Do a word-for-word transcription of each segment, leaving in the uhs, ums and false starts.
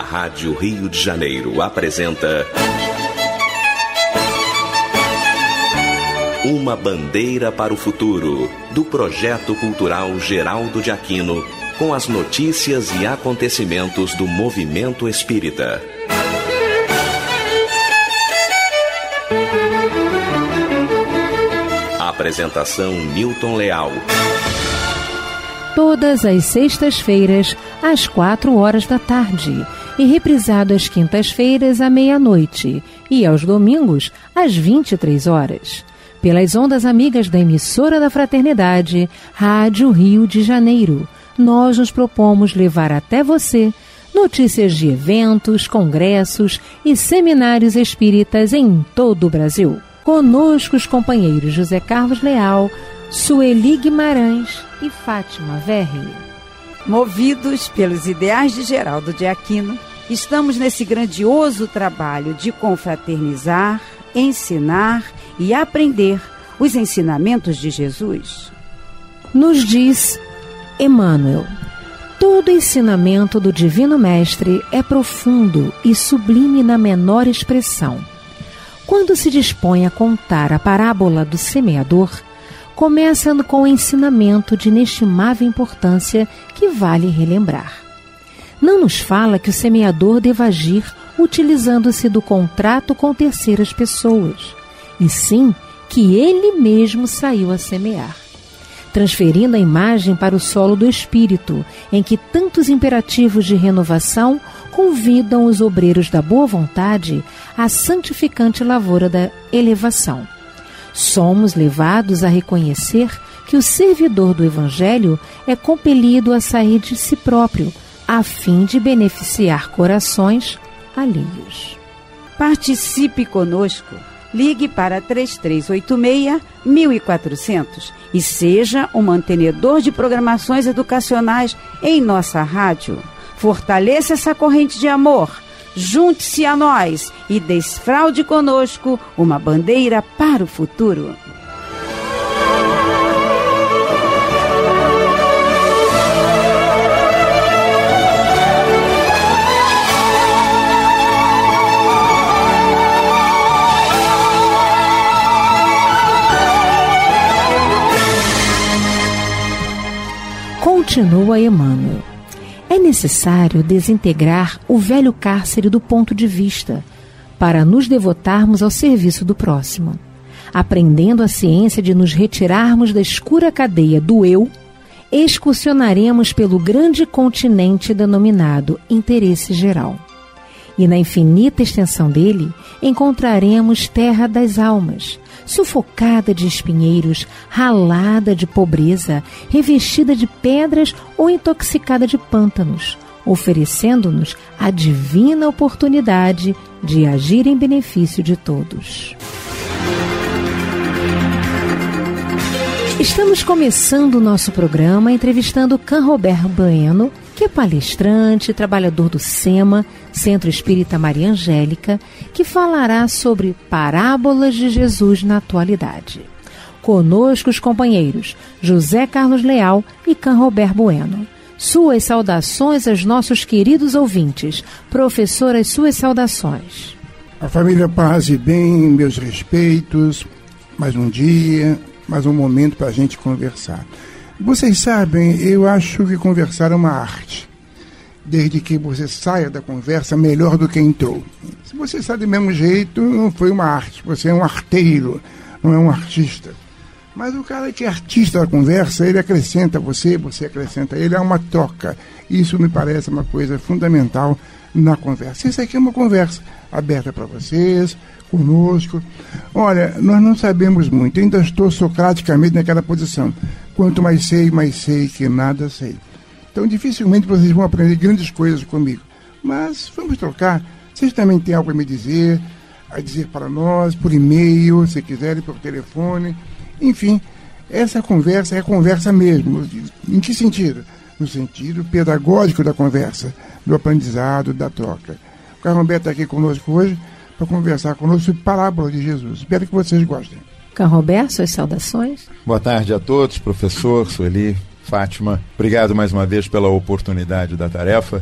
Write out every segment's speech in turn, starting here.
Rádio Rio de Janeiro apresenta Uma Bandeira para o Futuro, do Projeto Cultural Geraldo de Aquino, com as notícias e acontecimentos do movimento espírita. Apresentação Newton Leal. Todas as sextas-feiras, às quatro horas da tarde, e reprisado às quintas-feiras, à meia-noite, e aos domingos, às vinte e três horas. Pelas ondas amigas da emissora da Fraternidade, Rádio Rio de Janeiro, nós nos propomos levar até você notícias de eventos, congressos e seminários espíritas em todo o Brasil. Conosco os companheiros José Carlos Leal, Sueli Guimarães e Fátima Verri. Movidos pelos ideais de Geraldo de Aquino, estamos nesse grandioso trabalho de confraternizar, ensinar e aprender os ensinamentos de Jesus. Nos diz Emmanuel: todo ensinamento do Divino Mestre é profundo e sublime na menor expressão. Quando se dispõe a contar a parábola do semeador, começa com o ensinamento de inestimável importância que vale relembrar. Não nos fala que o semeador deva agir utilizando-se do contrato com terceiras pessoas, e sim que ele mesmo saiu a semear, transferindo a imagem para o solo do espírito, em que tantos imperativos de renovação convidam os obreiros da boa vontade à santificante lavoura da elevação. Somos levados a reconhecer que o servidor do Evangelho é compelido a sair de si próprio, a fim de beneficiar corações alheios. Participe conosco. Ligue para três três oito seis, mil e quatrocentos e seja um mantenedor de programações educacionais em nossa rádio. Fortaleça essa corrente de amor. Junte-se a nós e desfraude conosco uma bandeira para o futuro. Continua Emmanuel: é necessário desintegrar o velho cárcere do ponto de vista para nos devotarmos ao serviço do próximo. Aprendendo a ciência de nos retirarmos da escura cadeia do eu, excursionaremos pelo grande continente denominado interesse geral. E na infinita extensão dele, encontraremos terra das almas, sufocada de espinheiros, ralada de pobreza, revestida de pedras ou intoxicada de pântanos, oferecendo-nos a divina oportunidade de agir em benefício de todos. Estamos começando o nosso programa entrevistando Canrobert Bueno, que é palestrante, trabalhador do SEMA, Centro Espírita Maria Angélica, que falará sobre parábolas de Jesus na atualidade. Conosco os companheiros José Carlos Leal e Canrobert Bueno. Suas saudações aos nossos queridos ouvintes. Professora, as suas saudações. A família Paz e Bem, meus respeitos, mais um dia, mais um momento para a gente conversar. Vocês sabem, eu acho que conversar é uma arte. Desde que você saia da conversa melhor do que entrou. Se você sai do mesmo jeito, não foi uma arte. Você é um arteiro, não é um artista. Mas o cara que é artista da conversa, ele acrescenta você, você acrescenta ele, é uma troca. Isso me parece uma coisa fundamental na conversa. Isso aqui é uma conversa aberta para vocês, conosco. Olha, nós não sabemos muito, ainda estou socraticamente naquela posição. Quanto mais sei, mais sei que nada sei. Então, dificilmente vocês vão aprender grandes coisas comigo. Mas vamos trocar. Vocês também têm algo a me dizer, a dizer para nós, por e-mail, se quiserem, por telefone. Enfim, essa conversa é conversa mesmo. Em que sentido? No sentido pedagógico da conversa, do aprendizado, da troca. O Canrobert está aqui conosco hoje para conversar conosco sobre parábola de Jesus. Espero que vocês gostem. Canrobert, suas saudações. Boa tarde a todos, professor, Sueli, Fátima. Obrigado mais uma vez pela oportunidade da tarefa.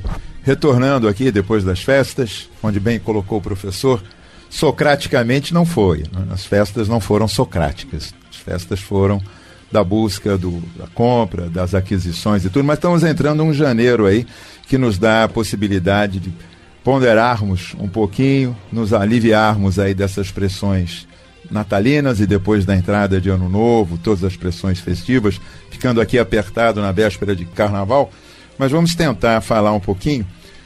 retornando aqui depois das festas, onde bem colocou o professor, socraticamente não foi. As festas não foram socráticas. As festas foram da busca, do, da compra, das aquisições e tudo, mas estamos entrando um janeiro aí que nos dá a possibilidade de ponderarmos um pouquinho, nos aliviarmos aí dessas pressões natalinas e depois da entrada de Ano Novo, todas as pressões festivas, ficando aqui apertado na véspera de Carnaval, mas vamos tentar falar um pouquinho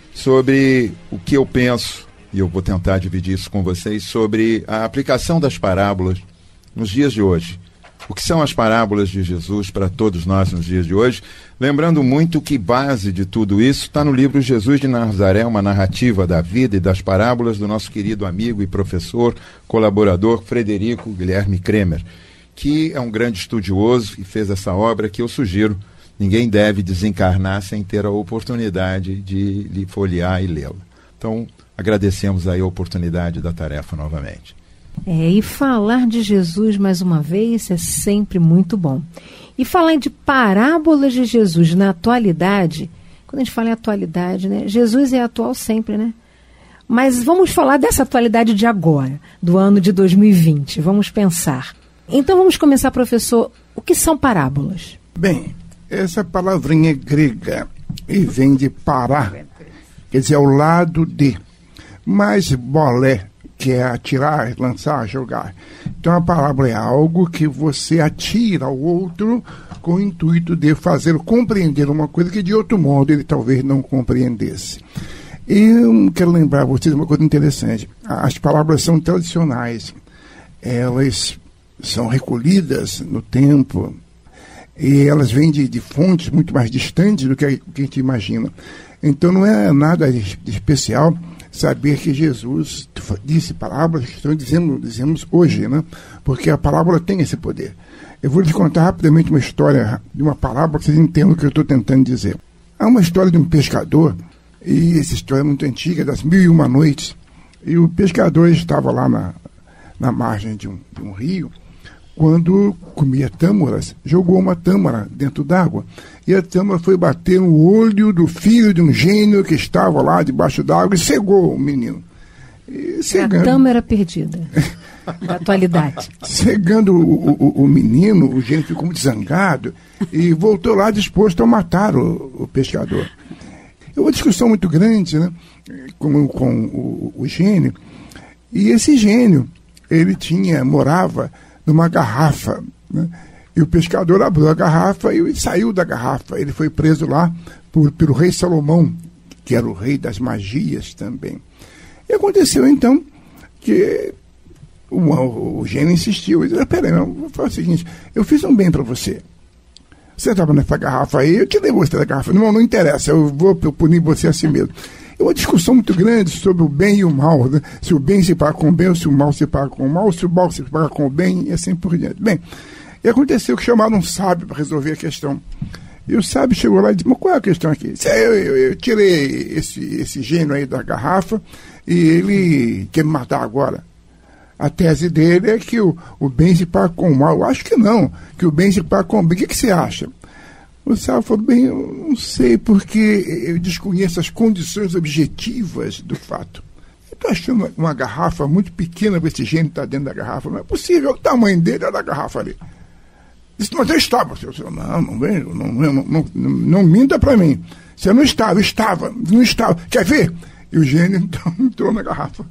sobre o que eu penso, e eu vou tentar dividir isso com vocês, sobre a aplicação das parábolas nos dias de hoje. O que são as parábolas de Jesus para todos nós nos dias de hoje? Lembrando muito que base de tudo isso está no livro Jesus de Nazaré, uma narrativa da vida e das parábolas do nosso querido amigo e professor, colaborador Frederico Guilherme Kremer, que é um grande estudioso e fez essa obra que eu sugiro. Ninguém deve desencarnar sem ter a oportunidade de lhe folhear e lê-la. Então, agradecemos aí a oportunidade da tarefa novamente. É, e falar de Jesus mais uma vez é sempre muito bom. E falar de parábolas de Jesus na atualidade, quando a gente fala em atualidade, né? Jesus é atual sempre, né? Mas vamos falar dessa atualidade de agora, do ano de dois mil e vinte. Vamos pensar. Então vamos começar, professor. O que são parábolas? Bem, essa palavrinha é grega e vem de pará, quer dizer, ao lado de. Mas bolé, que é atirar, lançar, jogar. Então a parábola é algo que você atira ao outro com o intuito de fazer compreender uma coisa que de outro modo ele talvez não compreendesse. Eu quero lembrar a vocês uma coisa interessante. As parábolas são tradicionais. Elas são recolhidas no tempo e elas vêm de, de fontes muito mais distantes do que a, que a gente imagina. Então não é nada de, de especial saber que Jesus disse parábolas que estão dizendo, dizemos hoje, né? Porque a parábola tem esse poder. Eu vou lhe contar rapidamente uma história de uma parábola que vocês entendam o que eu estou tentando dizer. Há uma história de um pescador, e essa história é muito antiga, das mil e uma noites, e o pescador estava lá na, na margem de um, de um rio, quando comia tâmaras, jogou uma tâmara dentro d'água, e a tâmara foi bater no olho do filho de um gênio que estava lá debaixo d'água e cegou o menino. E cegando, a tâmara perdida da atualidade. Cegando o, o, o menino, o gênio ficou muito zangado e voltou lá disposto a matar o, o pescador. É uma discussão muito grande, né, com, com o, o gênio, e esse gênio, ele tinha, morava numa garrafa, né? E o pescador abriu a garrafa e saiu da garrafa. Ele foi preso lá por, pelo rei Salomão, que era o rei das magias também. E aconteceu então que o, o, o gênio insistiu. Ele disse: peraí, não, vou fazer o seguinte, eu fiz um bem para você. Você estava nessa garrafa aí, eu tirei você da garrafa. Não, não interessa, eu vou punir você assim mesmo. É uma discussão muito grande sobre o bem e o mal, né? Se o bem se paga com o bem, ou se o mal se paga com o mal, ou se o mal se paga com o bem, e assim por diante. Bem, e aconteceu que chamaram um sábio para resolver a questão. E o sábio chegou lá e disse: mas qual é a questão aqui? Eu, eu, eu tirei esse, esse gênio aí da garrafa e ele quer me matar agora. A tese dele é que o, o bem se paga com o mal. Eu acho que não, que o bem se paga com o bem. O que, que você acha? O sábio falou: bem, eu não sei, porque eu desconheço as condições objetivas do fato. Eu estou achando uma, uma garrafa muito pequena para esse gênio estar dentro da garrafa. Não é possível, o tamanho dele era a garrafa ali. Disse: mas eu estava. Eu disse: não, não vejo, não, não, não, não, não minta para mim. Você não estava, estava, não estava. Quer ver? E o gênio então entrou na garrafa.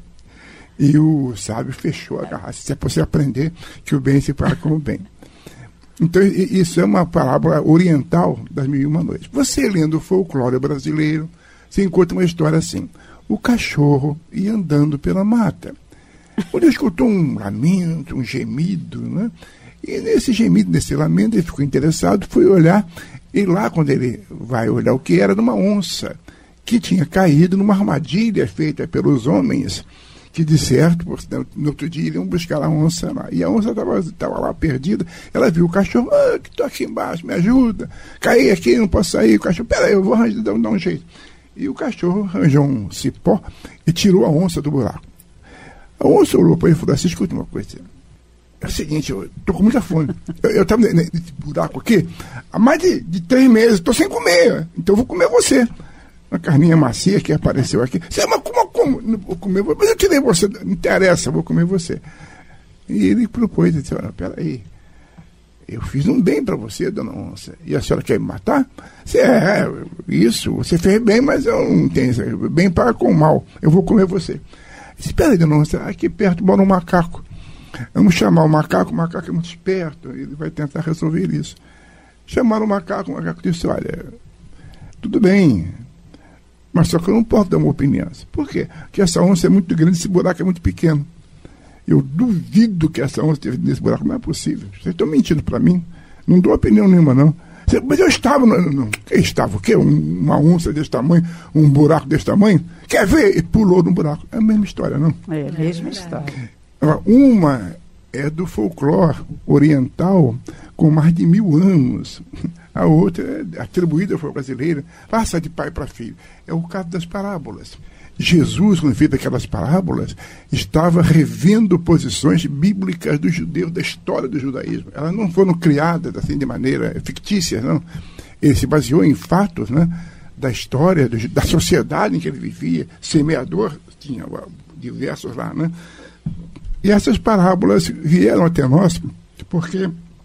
E o sábio fechou a garrafa. Se é para você aprender que o bem se paga com o bem. Então, isso é uma parábola oriental das Mil e Uma Noites. Você, lendo o folclore brasileiro, você encontra uma história assim: o cachorro ia andando pela mata. Ele escutou um lamento, um gemido, né? E nesse gemido, nesse lamento, ele ficou interessado, foi olhar, e lá, quando ele vai olhar o que era, de uma onça, que tinha caído numa armadilha feita pelos homens, que de certo, no outro dia iriam buscar a onça lá. E a onça estava lá perdida, ela viu o cachorro: ah, que estou aqui embaixo, me ajuda, caí aqui, não posso sair. O cachorro: peraí, eu vou arranjar, dar um jeito. E o cachorro arranjou um cipó e tirou a onça do buraco. A onça olhou para ele e falou assim: escuta uma coisa, é o seguinte, eu estou com muita fome. Eu estava nesse buraco aqui há mais de, de três meses, estou sem comer, então eu vou comer você. uma carninha macia que apareceu aqui. Você, mas como, como? Não vou comer você. Mas eu tirei você, não interessa, vou comer você. E ele propôs, disse, olha, peraí, eu fiz um bem para você, dona Onça, e a senhora quer me matar? Você, é, isso, você fez bem, mas eu não tenho, bem para com mal, eu vou comer você. Espera aí, dona Onça, aqui perto mora um macaco. Vamos chamar o macaco, o macaco é muito esperto, ele vai tentar resolver isso. Chamaram o macaco, o macaco disse, olha, tudo bem, mas só que eu não posso dar uma opinião. Por quê? Porque essa onça é muito grande, esse buraco é muito pequeno. Eu duvido que essa onça esteja nesse buraco, não é possível. Vocês estão mentindo para mim, não dou opinião nenhuma, não. Mas eu estava, não, não, eu estava o quê? Um, uma onça desse tamanho, um buraco desse tamanho? Quer ver? E pulou no buraco. É a mesma história, não? É a mesma é história. Uma é do folclore oriental com mais de mil anos. A outra é atribuída ao brasileiro, passa de pai para filho. É o caso das parábolas. Jesus, quando fez aquelas parábolas, estava revendo posições bíblicas dos judeus, da história do judaísmo. Elas não foram criadas assim de maneira fictícia, não. Ele se baseou em fatos, né, da história, do, da sociedade em que ele vivia. Semeador, tinha diversos lá, né? E essas parábolas vieram até nós porque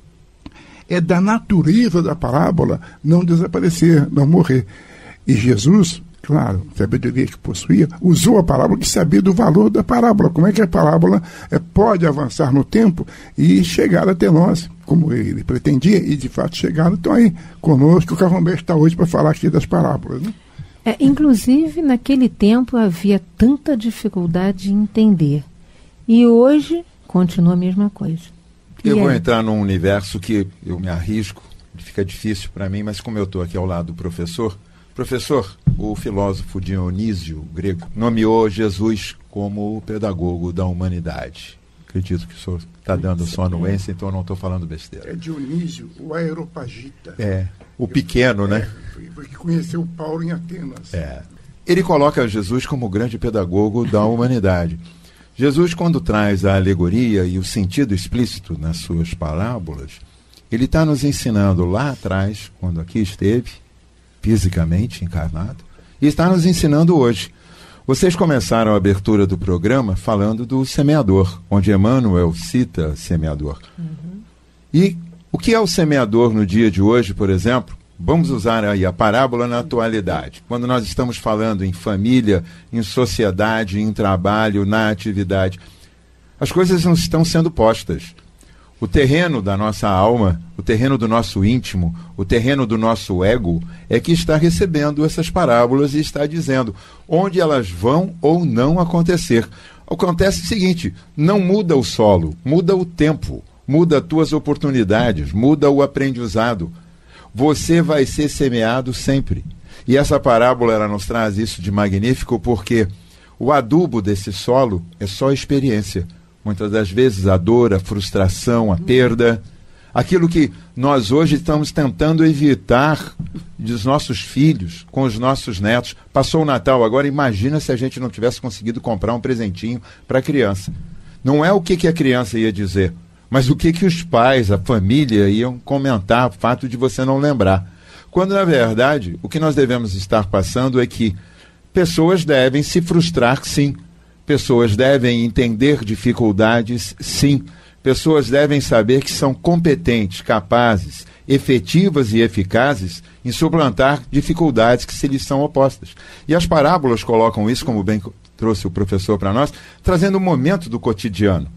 é da natureza da parábola não desaparecer, não morrer. E Jesus, claro, sabedoria que possuía, usou a parábola que sabia do valor da parábola. Como é que a parábola é, pode avançar no tempo e chegar até nós, como ele pretendia, e de fato chegaram. Então aí, conosco, o Carvão está hoje para falar aqui das parábolas, né? É, inclusive, naquele tempo havia tanta dificuldade em entender. E hoje continua a mesma coisa. E eu é? vou entrar num universo que eu me arrisco, fica difícil para mim, mas como eu estou aqui ao lado do professor, professor, o filósofo Dionísio grego nomeou Jesus como o pedagogo da humanidade. Acredito que o senhor está dando sua anuência, então eu não estou falando besteira. É Dionísio, o Areopagita. É, o pequeno, né? É, foi que conheceu Paulo em Atenas. É. Ele coloca Jesus como o grande pedagogo da humanidade. Jesus, quando traz a alegoria e o sentido explícito nas suas parábolas, ele está nos ensinando lá atrás, quando aqui esteve, fisicamente encarnado, e está nos ensinando hoje. Vocês começaram a abertura do programa falando do semeador, onde Emmanuel cita semeador. Uhum. E o que é o semeador no dia de hoje, por exemplo? Vamos usar aí a parábola na atualidade. Quando nós estamos falando em família, em sociedade, em trabalho, na atividade, as coisas não estão sendo postas. O terreno da nossa alma, o terreno do nosso íntimo, o terreno do nosso ego, é que está recebendo essas parábolas e está dizendo onde elas vão ou não acontecer. Acontece o seguinte, não muda o solo, muda o tempo, muda as tuas oportunidades, muda o aprendizado. Você vai ser semeado sempre. E essa parábola ela nos traz isso de magnífico porque o adubo desse solo é só experiência. Muitas das vezes a dor, a frustração, a perda, aquilo que nós hoje estamos tentando evitar dos nossos filhos, com os nossos netos. Passou o Natal, agora imagina se a gente não tivesse conseguido comprar um presentinho para a criança. Não é o que, que a criança ia dizer, mas o que, que os pais, a família iam comentar, o fato de você não lembrar. Quando, na verdade, o que nós devemos estar passando é que pessoas devem se frustrar, sim. Pessoas devem entender dificuldades, sim. Pessoas devem saber que são competentes, capazes, efetivas e eficazes em suplantar dificuldades que se lhes são opostas. E as parábolas colocam isso, como bem trouxe o professor para nós, trazendo um momento do cotidiano.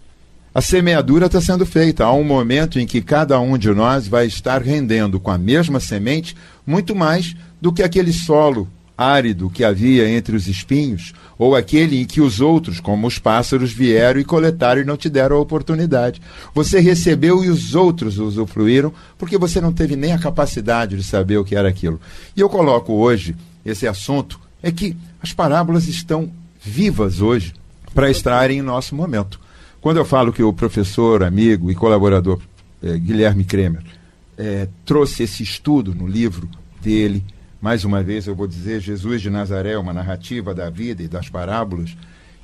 A semeadura está sendo feita. Há um momento em que cada um de nós vai estar rendendo com a mesma semente muito mais do que aquele solo árido que havia entre os espinhos, ou aquele em que os outros, como os pássaros, vieram e coletaram e não te deram a oportunidade. Você recebeu e os outros usufruíram, porque você não teve nem a capacidade de saber o que era aquilo. E eu coloco hoje esse assunto, é que as parábolas estão vivas hoje para estarem em nosso momento. Quando eu falo que o professor, amigo e colaborador eh, Guilherme Kremer eh, trouxe esse estudo no livro dele, mais uma vez eu vou dizer, Jesus de Nazaré, uma narrativa da vida e das parábolas,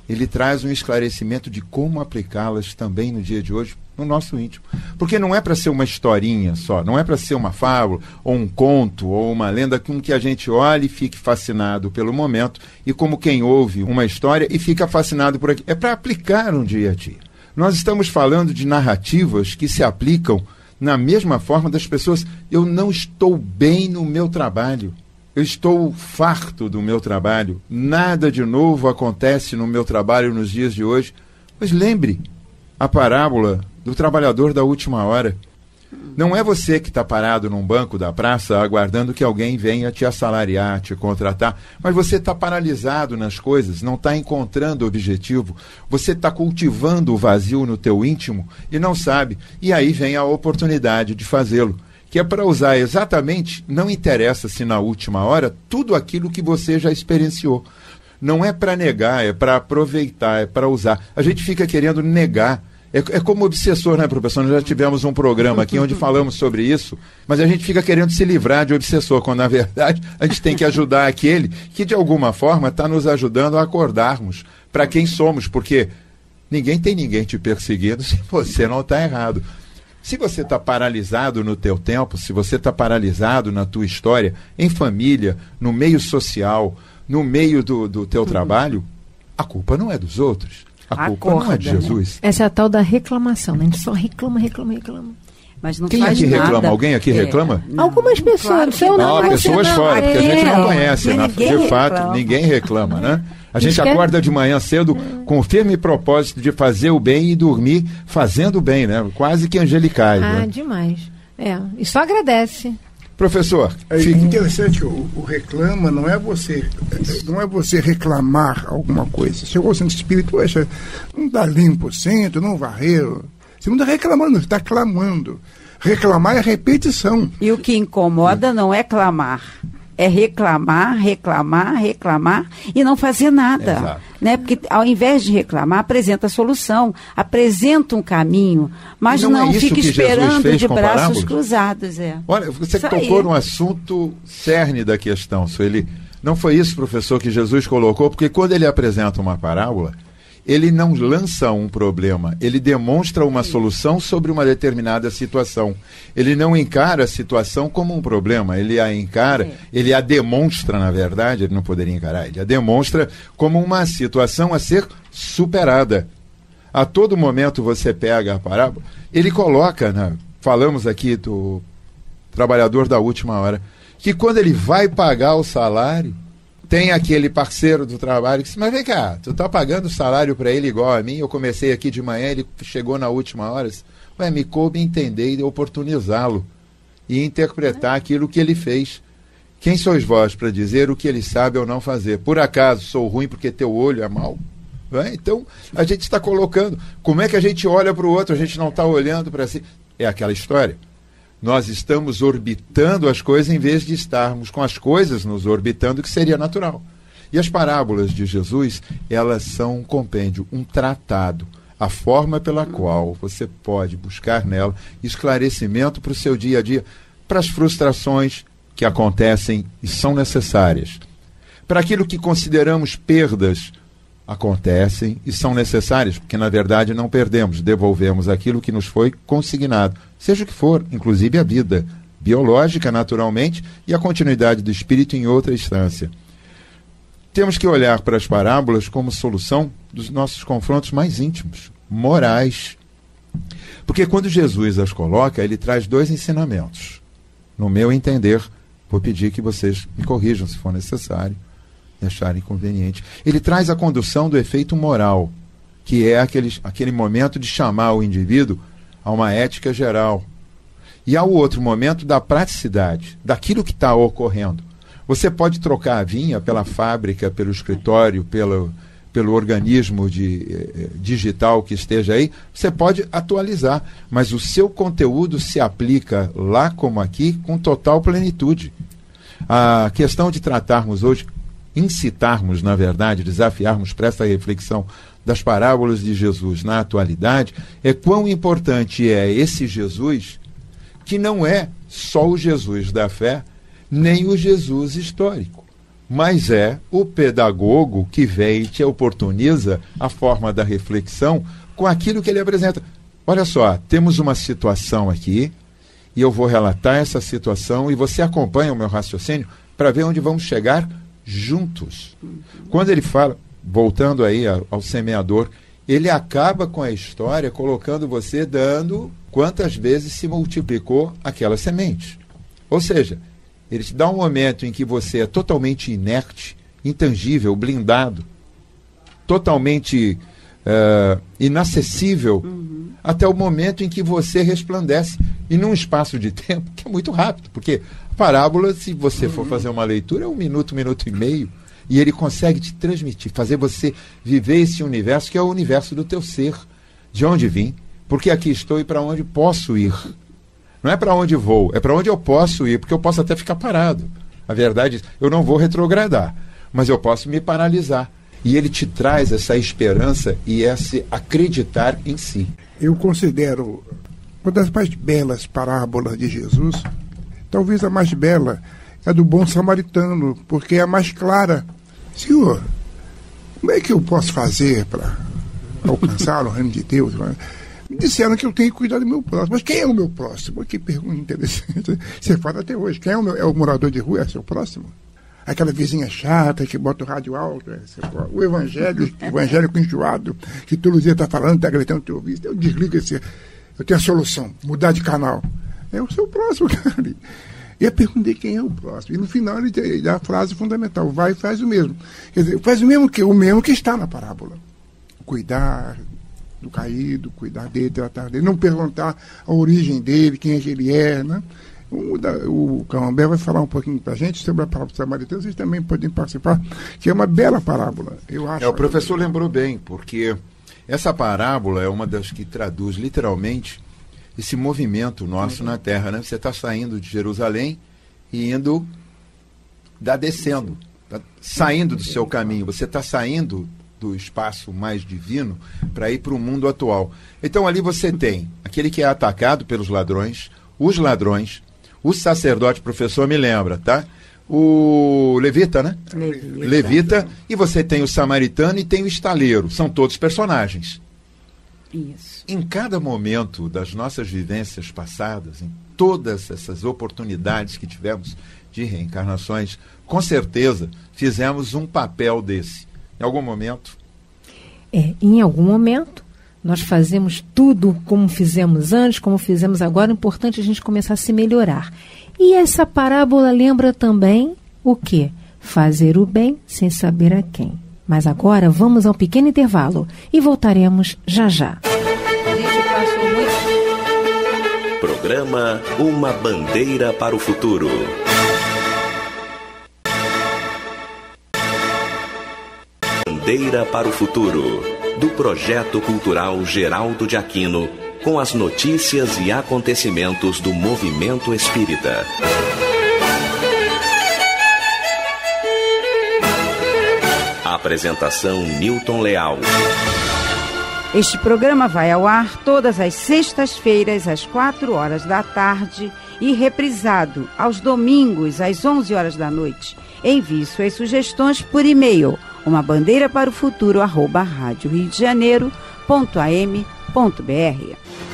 ele traz um esclarecimento de como aplicá-las também no dia de hoje, no nosso íntimo. Porque não é para ser uma historinha só, não é para ser uma fábula, ou um conto, ou uma lenda com que a gente olhe e fique fascinado pelo momento, e como quem ouve uma história e fica fascinado por aqui. É para aplicar no dia a dia. Nós estamos falando de narrativas que se aplicam na mesma forma das pessoas. Eu não estou bem no meu trabalho. Eu estou farto do meu trabalho. Nada de novo acontece no meu trabalho nos dias de hoje. Mas lembre a parábola do trabalhador da última hora. Não é você que está parado num banco da praça aguardando que alguém venha te assalariar, te contratar, mas você está paralisado nas coisas, não está encontrando objetivo, você está cultivando o vazio no teu íntimo e não sabe. E aí vem a oportunidade de fazê-lo, que é para usar exatamente, não interessa se na última hora, tudo aquilo que você já experienciou. Não é para negar, é para aproveitar, é para usar. A gente fica querendo negar. É, é como obsessor, né, professor? Nós já tivemos um programa aqui onde falamos sobre isso, mas a gente fica querendo se livrar de obsessor, quando na verdade a gente tem que ajudar aquele que de alguma forma está nos ajudando a acordarmos para quem somos, porque ninguém tem ninguém te perseguindo se você não está errado. Se você está paralisado no teu tempo, se você está paralisado na tua história, em família, no meio social, no meio do, do teu trabalho, a culpa não é dos outros. A culpa Acorda, não é de Jesus. Né? Essa é a tal da reclamação, né? A gente só reclama, reclama, reclama. Mas não Quem faz aqui nada. reclama? Alguém aqui é. reclama? Não, Algumas pessoas. Claro não, não, pessoas não, fora, porque a gente não é. conhece. Né? De fato, reclama. ninguém reclama, né? A gente Isso acorda é... de manhã cedo com o firme propósito de fazer o bem e dormir fazendo o bem, né? Quase que angelicais. Ah, né? demais. É, e só agradece. Professor, é fique... interessante, o, o reclama não é você não é você reclamar alguma coisa. Chegou o Santo Espírito, poxa, não dá limpo o centro, não varreu. Você não está reclamando, você está clamando. Reclamar é repetição. E o que incomoda não é clamar. É reclamar, reclamar, reclamar e não fazer nada. Exato. Né? Porque ao invés de reclamar, apresenta a solução, apresenta um caminho, mas não, não é fica esperando de braços parábolas? cruzados. É. Olha, você Isso tocou aí. num assunto cerne da questão, Sueli. Não foi isso, professor, que Jesus colocou, porque quando ele apresenta uma parábola, ele não lança um problema, ele demonstra uma solução sobre uma determinada situação. Ele não encara a situação como um problema, ele a encara, é. ele a demonstra, na verdade, ele não poderia encarar, ele a demonstra como uma situação a ser superada. A todo momento você pega a parábola, ele coloca, né, falamos aqui do trabalhador da última hora, que quando ele vai pagar o salário, tem aquele parceiro do trabalho que diz, mas vem cá, tu tá pagando o salário para ele igual a mim, eu comecei aqui de manhã, ele chegou na última hora, disse, ué, me coube entender e oportunizá-lo e interpretar aquilo que ele fez. Quem sois vós para dizer o que ele sabe ou não fazer? Por acaso sou ruim porque teu olho é mau? É? Então, a gente está colocando, como é que a gente olha para o outro, a gente não está olhando para si? É aquela história. Nós estamos orbitando as coisas em vez de estarmos com as coisas nos orbitando, que seria natural. E as parábolas de Jesus, elas são um compêndio, um tratado, a forma pela qual você pode buscar nela esclarecimento para o seu dia a dia, para as frustrações que acontecem e são necessárias, para aquilo que consideramos perdas, acontecem e são necessárias, porque na verdade não perdemos, devolvemos aquilo que nos foi consignado, seja o que for, inclusive a vida biológica, naturalmente, e a continuidade do espírito em outra instância. Temos que olhar para as parábolas como solução dos nossos confrontos mais íntimos, morais. Porque quando Jesus as coloca, ele traz dois ensinamentos. No meu entender, vou pedir que vocês me corrijam se for necessário, e acharem conveniente. Ele traz a condução do efeito moral, que é aquele, aquele momento de chamar o indivíduo a uma ética geral. E há o outro momento da praticidade, daquilo que está ocorrendo. Você pode trocar a vinha pela fábrica, pelo escritório, pelo, pelo organismo de, eh, digital que esteja aí, você pode atualizar, mas o seu conteúdo se aplica lá como aqui com total plenitude. A questão de tratarmos hoje, incitarmos, na verdade, desafiarmos para essa reflexão das parábolas de Jesus na atualidade, é quão importante é esse Jesus, que não é só o Jesus da fé, nem o Jesus histórico. mas é o pedagogo que vem e te oportuniza a forma da reflexão com aquilo que ele apresenta. Olha só, temos uma situação aqui, e eu vou relatar essa situação, e você acompanha o meu raciocínio para ver onde vamos chegar juntos. Quando ele fala, voltando aí ao, ao semeador, ele acaba com a história colocando você dando quantas vezes se multiplicou aquela semente. Ou seja, ele te dá um momento em que você é totalmente inerte, intangível, blindado, totalmente uh, inacessível, uhum. até o momento em que você resplandece. E num espaço de tempo que é muito rápido, porque a parábola, se você uhum. for fazer uma leitura, é um minuto, um minuto e meio, e ele consegue te transmitir, fazer você viver esse universo que é o universo do teu ser, de onde vim, porque aqui estou e para onde posso ir. Não é para onde vou, é para onde eu posso ir, porque eu posso até ficar parado. A verdade é, eu não vou retrogradar, mas eu posso me paralisar. E ele te traz essa esperança e esse acreditar em si. Eu considero uma das mais belas parábolas de Jesus, talvez a mais bela, é a do bom samaritano, porque é a mais clara. Senhor, como é que eu posso fazer para alcançar o reino de Deus? Me disseram que eu tenho que cuidar do meu próximo. Mas quem é o meu próximo? Que pergunta interessante. Você fala até hoje. Quem é o, meu, é o morador de rua? É seu próximo? Aquela vizinha chata que bota o rádio alto. É o evangelho, evangélico enjoado, que todo dia está falando, está gritando no teu ouvido. Eu desligo esse... Eu tenho a solução. Mudar de canal. É o seu próximo, cara. E eu perguntei quem é o próximo. E no final ele dá a frase fundamental. Vai e faz o mesmo. Quer dizer, faz o mesmo que, o mesmo que está na parábola. Cuidar do caído, cuidar dele, tratar dele, não perguntar a origem dele, quem é que ele é, né? O, da, o Camembert vai falar um pouquinho para a gente sobre a parábola do samaritano, vocês também podem participar, que é uma bela parábola, eu acho. É, o professor lembrou bem, porque essa parábola é uma das que traduz literalmente esse movimento nosso uhum. na Terra, né? Você está saindo de Jerusalém e indo, da descendo, tá saindo do seu caminho, você está saindo do espaço mais divino para ir para o mundo atual. Então ali você tem aquele que é atacado pelos ladrões, os ladrões, o sacerdote, professor me lembra, tá? O levita, né? Levita. Levita, e você tem o samaritano e tem o estaleiro, são todos personagens. Isso. Em cada momento das nossas vivências passadas, em todas essas oportunidades que tivemos de reencarnações, com certeza fizemos um papel desse. Em algum momento? É, em algum momento, nós fazemos tudo como fizemos antes, como fizemos agora. É importante a gente começar a se melhorar. E essa parábola lembra também o quê? Fazer o bem sem saber a quem. Mas agora vamos a um pequeno intervalo e voltaremos já já. Programa Uma Bandeira para o Futuro. Bandeira para o Futuro, do Projeto Cultural Geraldo de Aquino, com as notícias e acontecimentos do movimento espírita. Apresentação Newton Leal. Este programa vai ao ar todas as sextas-feiras, às quatro horas da tarde, e reprisado aos domingos, às onze horas da noite. Envie suas sugestões por e-mail, uma bandeira para o futuro, arroba rádio rio de janeiro ponto a m ponto b r.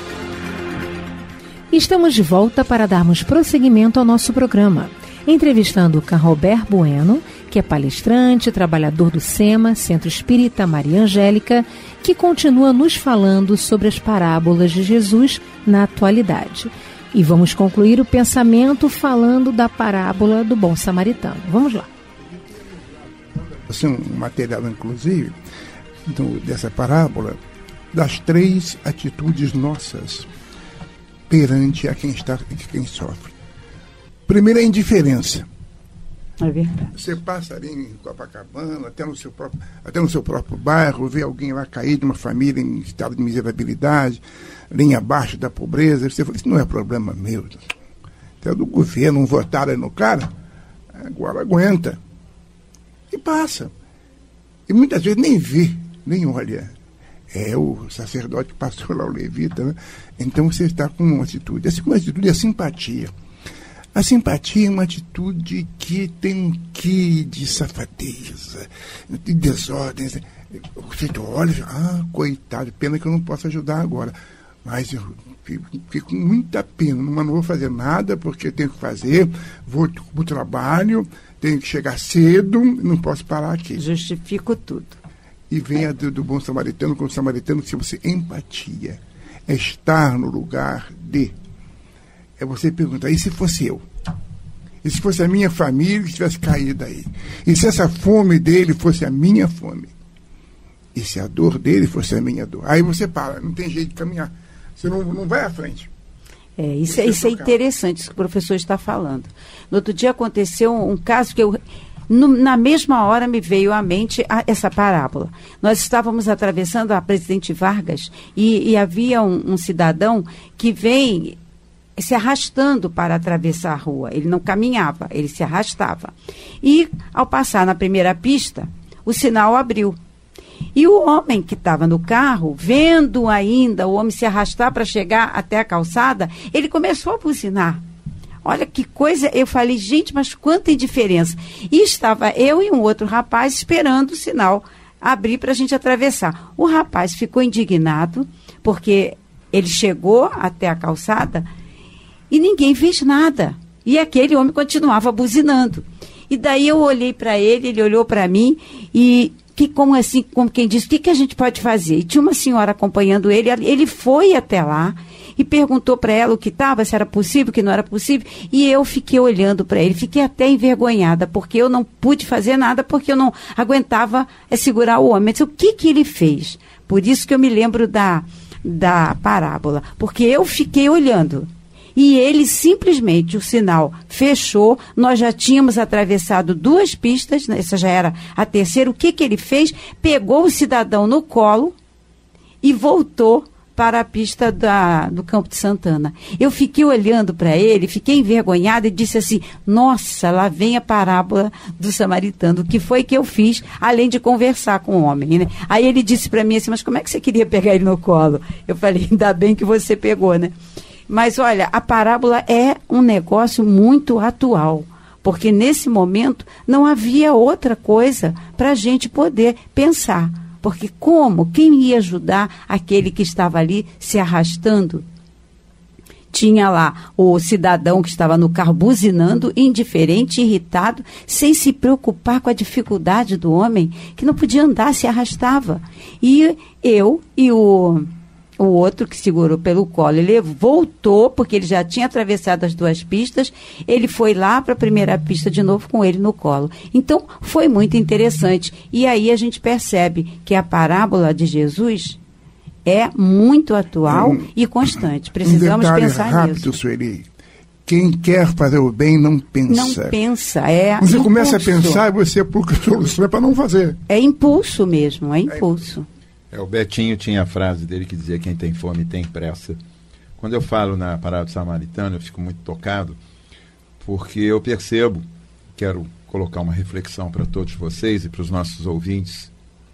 Estamos de volta para darmos prosseguimento ao nosso programa, entrevistando o Camembert Bueno, que é palestrante, trabalhador do SEMA, Centro Espírita Maria Angélica, que continua nos falando sobre as parábolas de Jesus na atualidade. E vamos concluir o pensamento falando da parábola do bom samaritano. Vamos lá. Assim, um material, inclusive, do, dessa parábola, das três atitudes nossas perante a quem está, quem sofre. Primeiro, a indiferença. É verdade. Você passa ali em Copacabana, até no seu próprio, até no seu próprio bairro, vê alguém lá caído, uma família em estado de miserabilidade, linha abaixo da pobreza. Você fala, isso não é problema meu. Até do governo, não votaram no cara, agora aguenta. E passa. E muitas vezes nem vê, nem olha. É o sacerdote que passou lá, o levita, né? Então você está com uma atitude. A segunda atitude é a simpatia. A simpatia é uma atitude que tem um quê de safadeza, de desordem. Você olha, ah, coitado, pena que eu não posso ajudar agora. Mas eu fico, fico com muita pena, mas não vou fazer nada porque eu tenho que fazer, vou para o trabalho, tenho que chegar cedo, não posso parar aqui. Justifico tudo. E vem a do, do bom samaritano, com o samaritano, que chama-se empatia. É estar no lugar de... É você perguntar, e se fosse eu? E se fosse a minha família que tivesse caído aí? E se essa fome dele fosse a minha fome? E se a dor dele fosse a minha dor? Aí você para, não tem jeito de caminhar. Você não, não vai à frente. É, isso, é, isso é interessante, isso que o professor está falando. No outro dia aconteceu um, um caso que eu... No, na mesma hora me veio à mente a, essa parábola. Nós estávamos atravessando a Presidente Vargas e, e havia um, um cidadão que vem... se arrastando para atravessar a rua. Ele não caminhava, ele se arrastava. E, ao passar na primeira pista, o sinal abriu. E o homem que estava no carro, vendo ainda o homem se arrastar para chegar até a calçada, ele começou a buzinar. Olha que coisa, eu falei, gente, mas quanta indiferença. E estava eu e um outro rapaz esperando o sinal abrir para a gente atravessar. O rapaz ficou indignado, porque ele chegou até a calçada e ninguém fez nada. E aquele homem continuava buzinando. E daí eu olhei para ele, ele olhou para mim e, que, como assim, como quem disse, o que, que a gente pode fazer? E tinha uma senhora acompanhando ele, ele foi até lá e perguntou para ela o que estava, se era possível, que não era possível. E eu fiquei olhando para ele, fiquei até envergonhada, porque eu não pude fazer nada, porque eu não aguentava é, segurar o homem. Eu disse, o que, que ele fez? Por isso que eu me lembro da, da parábola, porque eu fiquei olhando. E ele simplesmente, o sinal fechou, nós já tínhamos atravessado duas pistas, né, essa já era a terceira. O que, que ele fez? Pegou o cidadão no colo e voltou para a pista da, do Campo de Santana. Eu fiquei olhando para ele, fiquei envergonhada e disse assim, nossa, lá vem a parábola do samaritano. O que foi que eu fiz, além de conversar com o homem, né? Aí ele disse para mim assim, mas como é que você queria pegar ele no colo? Eu falei, ainda bem que você pegou, né? Mas, olha, a parábola é um negócio muito atual, porque nesse momento não havia outra coisa para a gente poder pensar. Porque como? Quem ia ajudar aquele que estava ali se arrastando? Tinha lá o cidadão que estava no carro buzinando, indiferente, irritado, sem se preocupar com a dificuldade do homem, que não podia andar, se arrastava. E eu e o... O outro que segurou pelo colo, ele voltou, porque ele já tinha atravessado as duas pistas, ele foi lá para a primeira pista de novo com ele no colo. Então, foi muito interessante. E aí a gente percebe que a parábola de Jesus é muito atual um, e constante. Precisamos um pensar rápido, nisso. Sueli. Quem quer fazer o bem não pensa. Não pensa, é Você impulso. Começa a pensar e você procura solução para não fazer. É impulso mesmo, é impulso. É. É, o Betinho tinha a frase dele que dizia, quem tem fome tem pressa. Quando eu falo na parábola do samaritano, eu fico muito tocado, porque eu percebo, quero colocar uma reflexão para todos vocês e para os nossos ouvintes,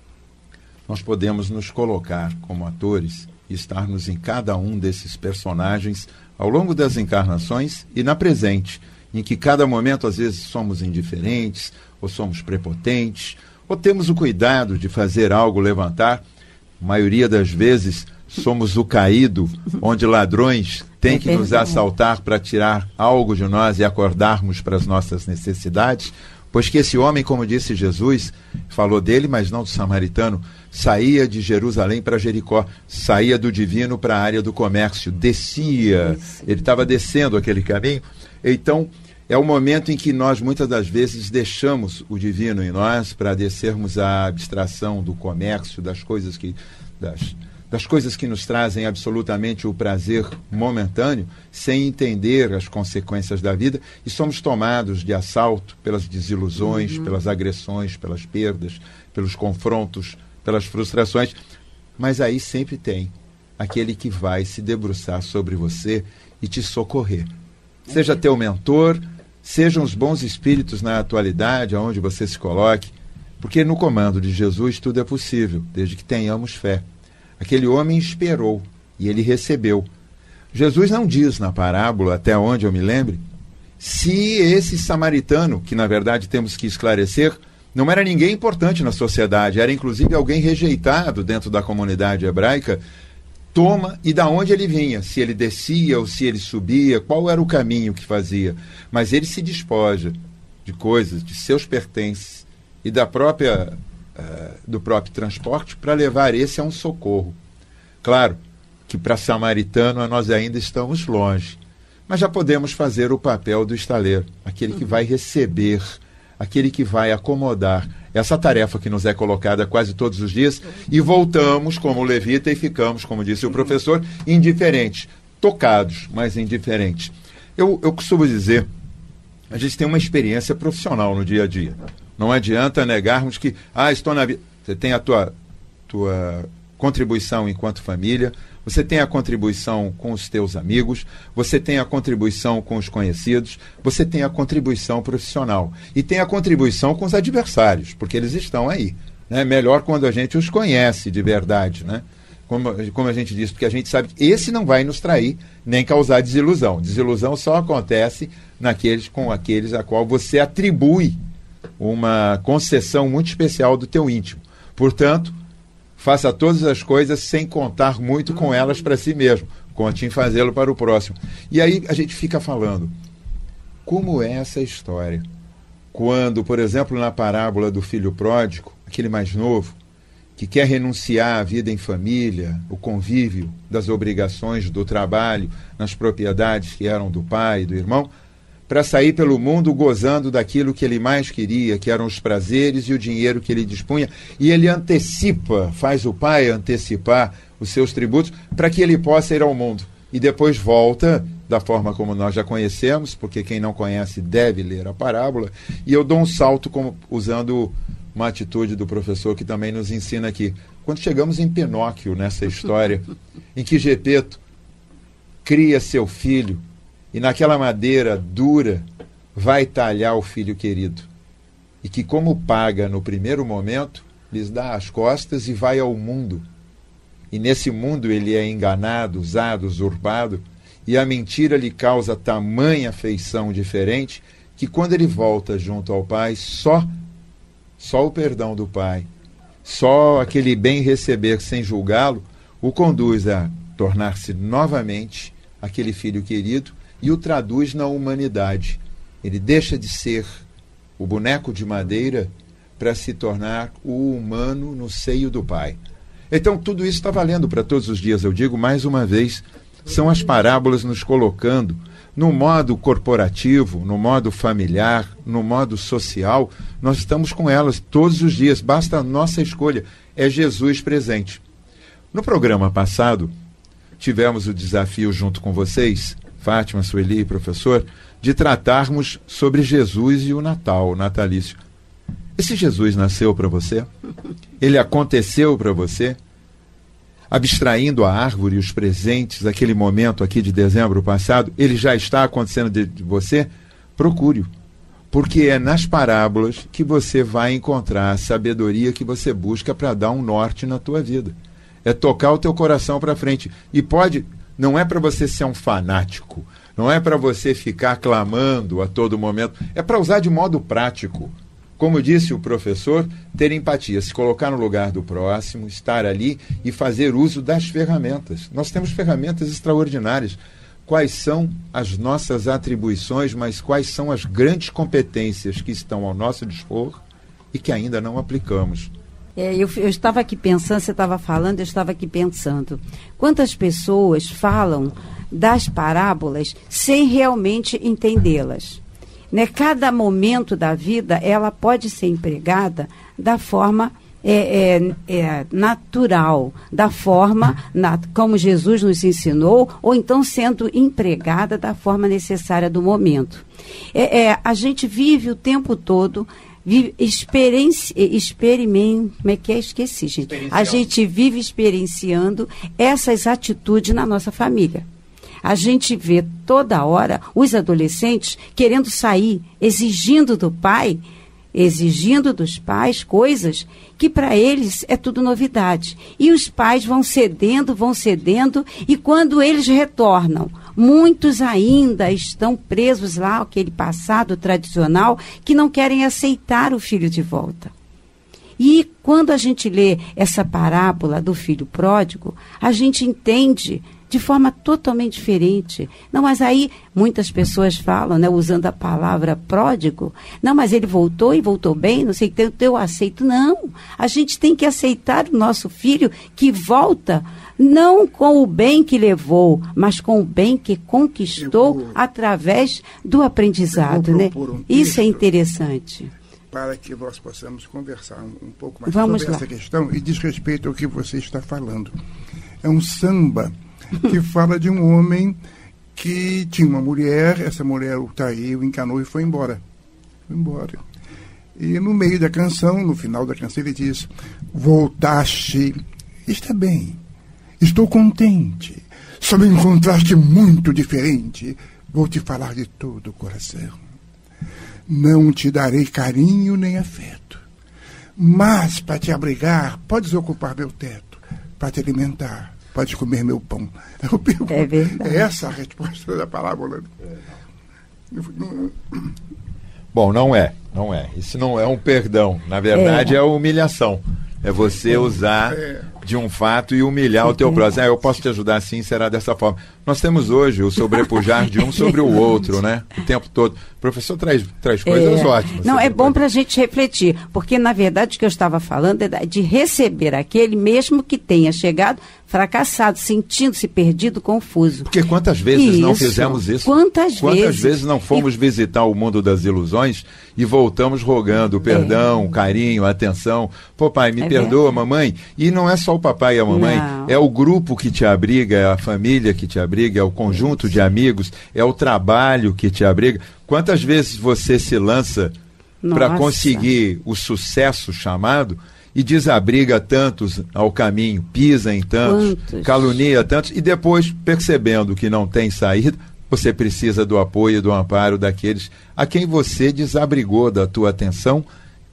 nós podemos nos colocar como atores e estarmos em cada um desses personagens ao longo das encarnações e na presente, em que cada momento às vezes somos indiferentes, ou somos prepotentes, ou temos o cuidado de fazer algo levantar. A maioria das vezes somos o caído, onde ladrões têm que nos assaltar para tirar algo de nós e acordarmos para as nossas necessidades, pois que esse homem, como disse Jesus, falou dele, mas não do samaritano, saía de Jerusalém para Jericó, saía do divino para a área do comércio, descia, ele estava descendo aquele caminho. Então, é o momento em que nós, muitas das vezes, deixamos o divino em nós para descermos à abstração do comércio, das coisas que, das, das coisas que nos trazem absolutamente o prazer momentâneo, sem entender as consequências da vida, e somos tomados de assalto pelas desilusões, uhum. pelas agressões, pelas perdas, pelos confrontos, pelas frustrações. Mas aí sempre tem aquele que vai se debruçar sobre você e te socorrer. Seja teu mentor, sejam os bons espíritos na atualidade, aonde você se coloque, porque no comando de Jesus tudo é possível, desde que tenhamos fé. Aquele homem esperou e ele recebeu. Jesus não diz na parábola, até onde eu me lembre, se esse samaritano, que na verdade temos que esclarecer, não era ninguém importante na sociedade, era inclusive alguém rejeitado dentro da comunidade hebraica, toma e da onde ele vinha, se ele descia ou se ele subia, qual era o caminho que fazia. Mas ele se despoja de coisas, de seus pertences e da própria, uh, do próprio transporte para levar esse a um socorro. Claro que para samaritano nós ainda estamos longe, mas já podemos fazer o papel do estaleiro, aquele que vai receber, aquele que vai acomodar essa tarefa que nos é colocada quase todos os dias, e voltamos como levita e ficamos, como disse o professor, indiferentes, tocados, mas indiferentes. Eu, eu costumo dizer, a gente tem uma experiência profissional no dia a dia. Não adianta negarmos que, ah, estou na vida. Você tem a tua, tua contribuição enquanto família, você tem a contribuição com os teus amigos, você tem a contribuição com os conhecidos, você tem a contribuição profissional. E tem a contribuição com os adversários, porque eles estão aí. Né? Melhor quando a gente os conhece de verdade, né? Como, como a gente disse, porque a gente sabe que esse não vai nos trair, nem causar desilusão. Desilusão só acontece naqueles, com aqueles a qual você atribui uma concessão muito especial do teu íntimo. Portanto, faça todas as coisas sem contar muito com elas para si mesmo. Conte em fazê-lo para o próximo. E aí a gente fica falando, como é essa história? Quando, por exemplo, na parábola do filho pródigo, aquele mais novo, que quer renunciar à vida em família, o convívio das obrigações do trabalho, nas propriedades que eram do pai e do irmão, para sair pelo mundo gozando daquilo que ele mais queria, que eram os prazeres e o dinheiro que ele dispunha, e ele antecipa, faz o pai antecipar os seus tributos para que ele possa ir ao mundo. E depois volta da forma como nós já conhecemos, porque quem não conhece deve ler a parábola, e eu dou um salto como, usando uma atitude do professor que também nos ensina aqui. Quando chegamos em Pinóquio, nessa história, em que Gepeto cria seu filho, e naquela madeira dura vai talhar o filho querido. E que, como paga no primeiro momento, lhes dá as costas e vai ao mundo. E nesse mundo ele é enganado, usado, usurpado, e a mentira lhe causa tamanha afeição diferente, que quando ele volta junto ao Pai, só, só o perdão do Pai, só aquele bem receber sem julgá-lo, o conduz a tornar-se novamente aquele filho querido, e o traduz na humanidade. Ele deixa de ser o boneco de madeira para se tornar o humano no seio do Pai. Então, tudo isso está valendo para todos os dias. Eu digo mais uma vez, são as parábolas nos colocando no modo corporativo, no modo familiar, no modo social. Nós estamos com elas todos os dias, basta a nossa escolha. É Jesus presente. No programa passado, tivemos o desafio junto com vocês, Fátima, Sueli e professor, de tratarmos sobre Jesus e o Natal, o natalício. Esse Jesus nasceu para você? Ele aconteceu para você? Abstraindo a árvore e os presentes daquele momento aqui de dezembro passado, ele já está acontecendo de, de você? Procure-o. Porque é nas parábolas que você vai encontrar a sabedoria que você busca para dar um norte na tua vida. É tocar o teu coração para frente. E pode... Não é para você ser um fanático, não é para você ficar clamando a todo momento, é para usar de modo prático. Como disse o professor, ter empatia, se colocar no lugar do próximo, estar ali e fazer uso das ferramentas. Nós temos ferramentas extraordinárias. Quais são as nossas atribuições, mas quais são as grandes competências que estão ao nosso dispor e que ainda não aplicamos? É, eu, eu estava aqui pensando, você estava falando, eu estava aqui pensando. Quantas pessoas falam das parábolas sem realmente entendê-las? Né? Cada momento da vida, ela pode ser empregada da forma é, é, é, natural, da forma na, como Jesus nos ensinou, ou então sendo empregada da forma necessária do momento. É, é, a gente vive o tempo todo... Vive, experienci, experiment, como é que é? Esqueci, gente. A gente vive experienciando essas atitudes na nossa família. A gente vê toda hora os adolescentes querendo sair, exigindo do pai, exigindo dos pais coisas que para eles é tudo novidade. E os pais vão cedendo, vão cedendo, e quando eles retornam Muitos ainda estão presos lá, aquele passado tradicional, que não querem aceitar o filho de volta. E quando a gente lê essa parábola do filho pródigo, a gente entende de forma totalmente diferente. Não, mas aí muitas pessoas falam, né, usando a palavra pródigo, não, mas ele voltou e voltou bem, não sei o que, eu aceito. Não, a gente tem que aceitar o nosso filho que volta, não com o bem que levou, mas com o bem que conquistou vou, através do aprendizado, né? Um Isso é interessante. Para que nós possamos conversar um, um pouco mais Vamos sobre lá. essa questão e diz respeito ao que você está falando. É um samba que fala de um homem que tinha uma mulher, essa mulher o traiu, encanou e foi embora. Foi embora. E no meio da canção, no final da canção, ele diz: voltaste, está bem, estou contente, só me encontraste muito diferente, vou te falar de todo o coração. Não te darei carinho nem afeto, mas para te abrigar, podes ocupar meu teto, para te alimentar, pode comer meu pão. Eu pergunto, é verdade. É essa a resposta da parábola? Bom, não é, não é. Isso não é um perdão. Na verdade, é, é humilhação. É você usar de um fato e humilhar o teu próximo. Ah, eu posso te ajudar sim, será dessa forma. Nós temos hoje o sobrepujar de um sobre o outro, né? O tempo todo. O professor traz, traz coisas é. ótimas. Não, é bom para a gente refletir, porque na verdade o que eu estava falando é de receber aquele mesmo que tenha chegado fracassado, sentindo-se perdido, confuso. Porque quantas vezes isso. não fizemos isso? Quantas, quantas vezes? vezes não fomos e... visitar o mundo das ilusões e voltamos rogando perdão, é. carinho, atenção. Pô, pai, me é perdoa, verdade. Mamãe. E não é só o papai e a mamãe, não. É o grupo que te abriga, é a família que te abriga, é o conjunto de amigos, é o trabalho que te abriga. Quantas vezes você se lança para conseguir o sucesso chamado e desabriga tantos ao caminho, pisa em tantos, Quantos? calunia tantos, e depois, percebendo que não tem saída, você precisa do apoio e do amparo daqueles a quem você desabrigou da tua atenção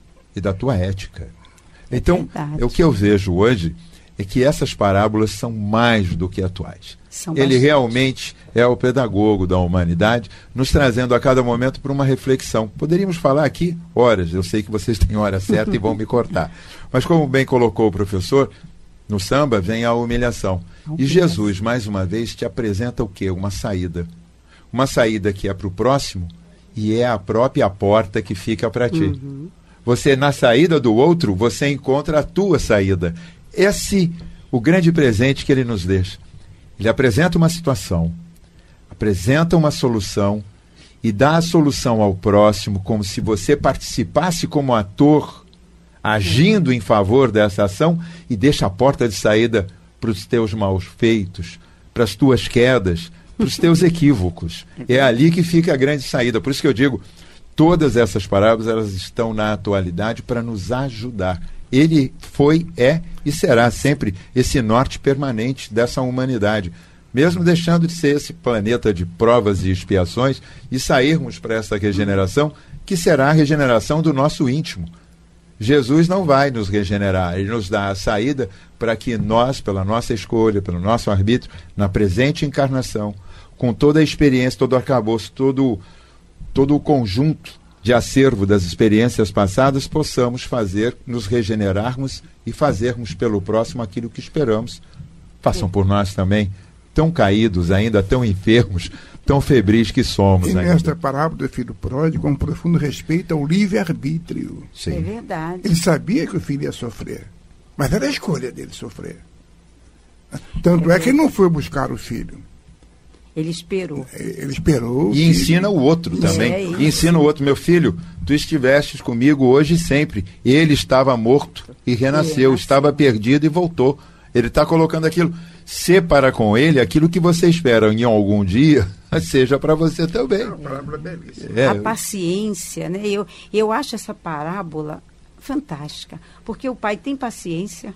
e da tua ética. Então, é o que eu vejo hoje é que essas parábolas são mais do que atuais. São Ele bastante. realmente é o pedagogo da humanidade, nos trazendo a cada momento para uma reflexão. Poderíamos falar aqui horas, eu sei que vocês têm hora certa e vão me cortar. Mas como bem colocou o professor, no samba vem a humilhação. E Jesus, mais uma vez, te apresenta o quê? Uma saída. Uma saída que é para o próximo e é a própria porta que fica para ti. Uhum. Você, na saída do outro, você encontra a tua saída. Esse o grande presente que ele nos deixa. Ele apresenta uma situação, apresenta uma solução e dá a solução ao próximo como se você participasse como ator, agindo em favor dessa ação, e deixa a porta de saída para os teus maus feitos, para as tuas quedas, para os teus equívocos. É ali que fica a grande saída. Por isso que eu digo, todas essas parábolas elas estão na atualidade para nos ajudar. Ele foi, é e será sempre esse norte permanente dessa humanidade, mesmo deixando de ser esse planeta de provas e expiações e sairmos para essa regeneração, que será a regeneração do nosso íntimo. Jesus não vai nos regenerar, ele nos dá a saída para que nós, pela nossa escolha, pelo nosso arbítrio, na presente encarnação, com toda a experiência, todo o arcabouço, todo, todo o conjunto de acervo das experiências passadas, possamos fazer, nos regenerarmos e fazermos pelo próximo aquilo que esperamos. Façam por nós também, tão caídos, ainda tão enfermos, tão febris que somos. E ainda. Nesta parábola do filho pródigo, um profundo respeito ao livre-arbítrio. Sim. É verdade. Ele sabia que o filho ia sofrer, mas era a escolha dele sofrer. Tanto é, é que ele não foi buscar o filho. Ele esperou. Ele esperou. E ensina o outro também. É e ensina o outro. Meu filho, tu estivestes comigo hoje e sempre. Ele estava morto e renasceu. Estava perdido e voltou. Ele está colocando aquilo. Se para com ele aquilo que você espera em algum dia, seja para você também. É uma parábola belíssima. É. A paciência, né? Eu, eu acho essa parábola fantástica. Porque o pai tem paciência.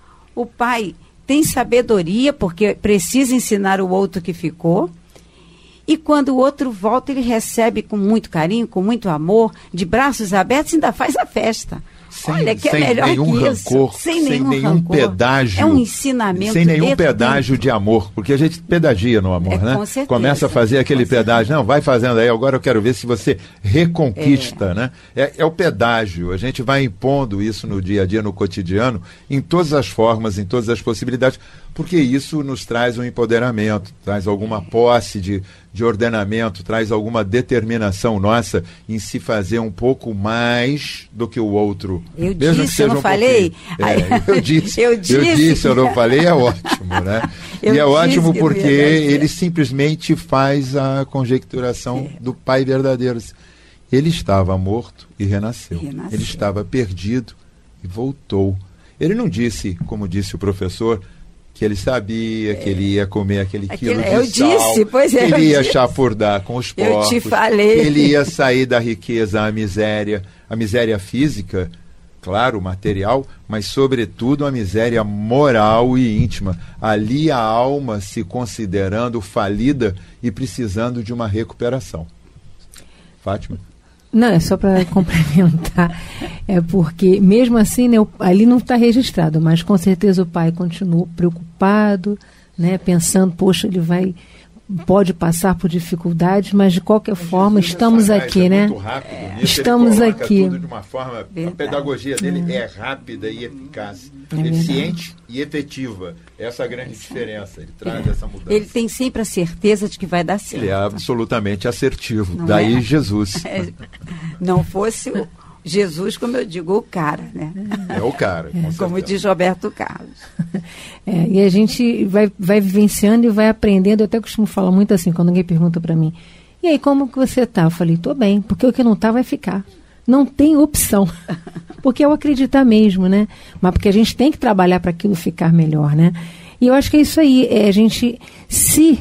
O pai tem sabedoria, porque precisa ensinar o outro que ficou. E quando o outro volta, ele recebe com muito carinho, com muito amor, de braços abertos, e ainda faz a festa. Sem, Olha, que sem é melhor nenhum que rancor, isso. Sem, sem nenhum, nenhum rancor. pedágio. É um ensinamento. Sem nenhum dentro, pedágio dentro. de amor, porque a gente pedagia no amor, É, né? com certeza. Começa a fazer aquele Com pedágio. certeza. Não, vai fazendo aí, agora eu quero ver se você reconquista, é. né? É, é o pedágio. A gente vai impondo isso no dia a dia, no cotidiano, em todas as formas, em todas as possibilidades, porque isso nos traz um empoderamento, traz alguma posse de, de ordenamento, traz alguma determinação nossa em se fazer um pouco mais do que o outro. Eu disse, eu não um falei? É, eu disse, eu disse, eu disse, eu não falei, é ótimo, né? Eu e é ótimo porque ele ele simplesmente faz a conjecturação é. do Pai verdadeiro. Ele estava morto e renasceu. renasceu. Ele estava perdido e voltou. Ele não disse, como disse o professor, que ele sabia, é. que ele ia comer aquele Aquele, quilo de eu sal, disse, pois é, que ele ia disse. chafurdar com os porcos, eu te falei. que ele ia sair da riqueza à miséria, a miséria física, claro, material, mas sobretudo a miséria moral e íntima. Ali a alma se considerando falida e precisando de uma recuperação. Fátima? Não, é só para complementar. É porque, mesmo assim, né, ali não está registrado, mas com certeza o pai continuou preocupado, né, pensando, poxa, ele vai, pode passar por dificuldades, mas de qualquer mas forma Jesus estamos aqui, é né? Muito rápido, é. Estamos ele aqui. Tudo de uma forma, a pedagogia dele é, é rápida e eficaz, é eficiente e efetiva. Essa é a grande diferença. Ele traz é. essa mudança. Ele tem sempre a certeza de que vai dar certo. Ele é absolutamente assertivo. Não Daí é? Jesus. É. Não fosse o Jesus, como eu digo, o cara, né? É o cara. Com como diz Roberto Carlos. É, e a gente vai, vai vivenciando e vai aprendendo. Eu até costumo falar muito assim, quando alguém pergunta para mim, e aí, como que você tá? Eu falei, tô bem, porque o que não tá vai ficar. Não tem opção. Porque é o acreditar mesmo, né? Mas porque a gente tem que trabalhar para aquilo ficar melhor, né? E eu acho que é isso aí, é a gente se,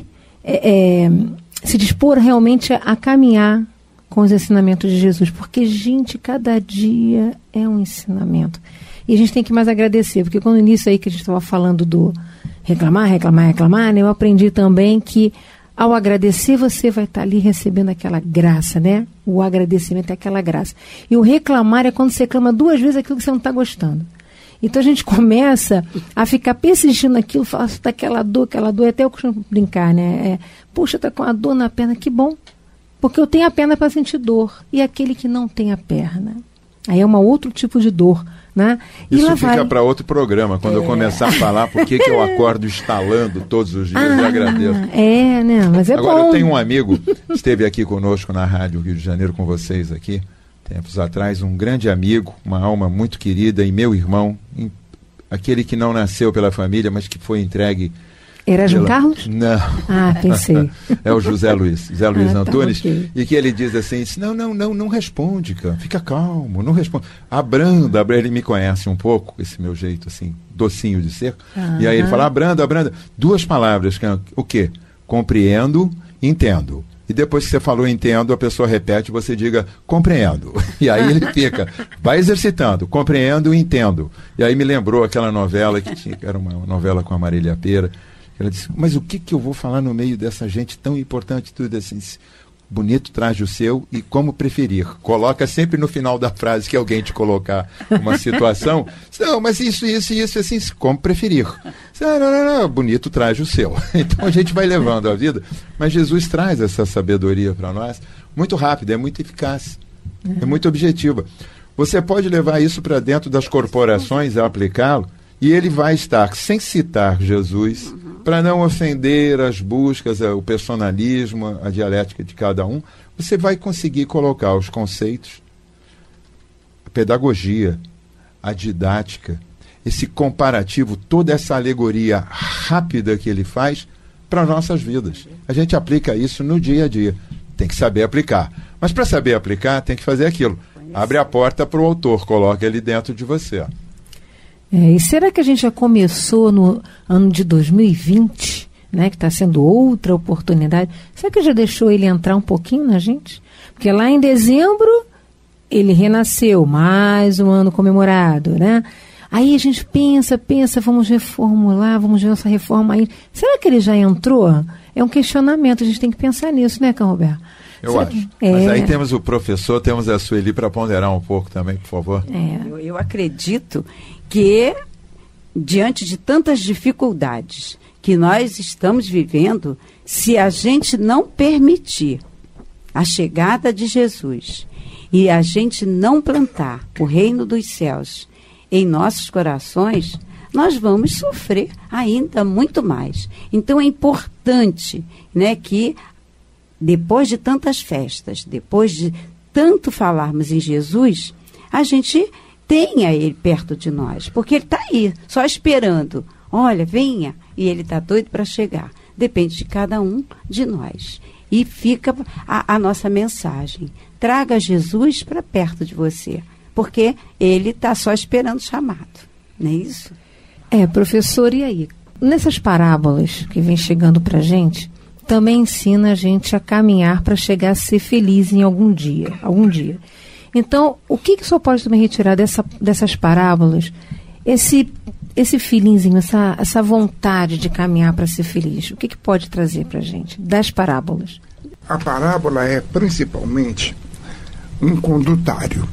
é, é, se dispor realmente a, a caminhar com os ensinamentos de Jesus, porque, gente, cada dia é um ensinamento. E a gente tem que mais agradecer, porque quando nisso aí que a gente estava falando do reclamar, reclamar, reclamar, né, eu aprendi também que ao agradecer você vai estar ali recebendo aquela graça, né? O agradecimento é aquela graça. E o reclamar é quando você reclama duas vezes aquilo que você não está gostando. Então a gente começa a ficar persistindo naquilo, fala daquela dor, aquela dor, até eu costumo brincar, né? É, puxa, tá com a dor na perna, que bom. Porque eu tenho a perna para sentir dor. E aquele que não tem a perna, aí é um outro tipo de dor, né? E isso lá fica vai... para outro programa, quando é. eu começar a falar por que eu acordo estalando todos os dias ah, e agradeço. É, né? Mas é Agora, bom. eu tenho um amigo, esteve aqui conosco na Rádio Rio de Janeiro com vocês aqui, tempos atrás, um grande amigo, uma alma muito querida e meu irmão, aquele que não nasceu pela família, mas que foi entregue... Erasmo pela... Carlos? Não. Ah, pensei. É o José Luiz, José Luiz ah, Antunes, tá, okay. E que ele diz assim, não, não, não, não responde, cara, fica calmo, não responde. Abranda, ele me conhece um pouco, esse meu jeito assim, docinho de ser, ah, e aí ele fala, abranda, abranda, duas palavras, o quê? Compreendo, entendo. E depois que você falou entendo, a pessoa repete, você diga compreendo. E aí ele fica, vai exercitando, compreendo e entendo. E aí me lembrou aquela novela, que tinha, era uma novela com a Marília Pêra. Ela disse, mas o que, que eu vou falar no meio dessa gente tão importante, tudo assim, bonito traje o seu e como preferir. Coloca sempre no final da frase que alguém te colocar uma situação, não, mas isso, isso, isso, assim, como preferir. Não, não, não, não, bonito traje o seu. Então a gente vai levando a vida, mas Jesus traz essa sabedoria para nós, muito rápida, é muito eficaz, é muito objetiva. Você pode levar isso para dentro das corporações e aplicá-lo, e ele vai estar, sem citar Jesus, para não ofender as buscas, o personalismo, a dialética de cada um, você vai conseguir colocar os conceitos, a pedagogia, a didática, esse comparativo, toda essa alegoria rápida que ele faz para nossas vidas. A gente aplica isso no dia a dia. Tem que saber aplicar. Mas para saber aplicar, tem que fazer aquilo. Abre a porta para o autor, coloca ele dentro de você. É, e será que a gente já começou no ano de dois mil e vinte, né, que está sendo outra oportunidade? Será que já deixou ele entrar um pouquinho na gente? Porque lá em dezembro ele renasceu, mais um ano comemorado, né? Aí a gente pensa, pensa, vamos reformular, vamos ver essa reforma aí. Será que ele já entrou? é um questionamento, a gente tem que pensar nisso, né, Cão Roberto? Eu Será acho. que... É... Mas aí temos o professor, temos a Sueli para ponderar um pouco também, por favor. É. Eu, eu acredito que, diante de tantas dificuldades que nós estamos vivendo, se a gente não permitir a chegada de Jesus e a gente não plantar o reino dos céus em nossos corações, nós vamos sofrer ainda muito mais. Então é importante, né, que depois de tantas festas, depois de tanto falarmos em Jesus, a gente tenha ele perto de nós, porque ele está aí, só esperando. Olha, venha, e ele está doido para chegar. Depende de cada um de nós. E fica a, a nossa mensagem. Traga Jesus para perto de você, porque ele está só esperando o chamado. Não é isso? É, professor, e aí? Nessas parábolas que vem chegando para a gente, também ensina a gente a caminhar para chegar a ser feliz em algum dia. Algum dia. Então, o que, que o senhor pode também retirar dessa, dessas parábolas? Esse, esse feelingzinho, essa, essa vontade de caminhar para ser feliz. O que, que pode trazer para a gente das parábolas? A parábola é principalmente um condutário.